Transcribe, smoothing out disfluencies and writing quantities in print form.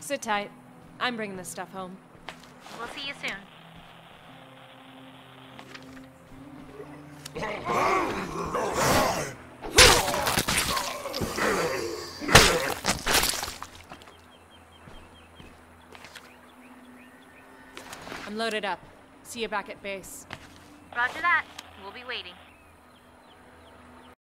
Sit tight. I'm bringing this stuff home. We'll see you soon. I'm loaded up. See you back at base. Roger that. We'll be waiting.